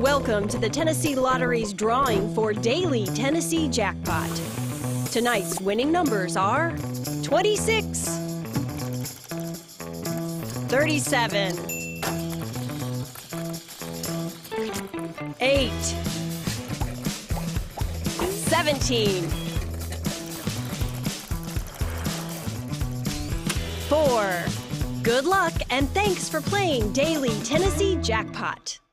Welcome to the Tennessee Lottery's drawing for Daily Tennessee Jackpot. Tonight's winning numbers are 26, 37, 8, 17, 4. Good luck and thanks for playing Daily Tennessee Jackpot.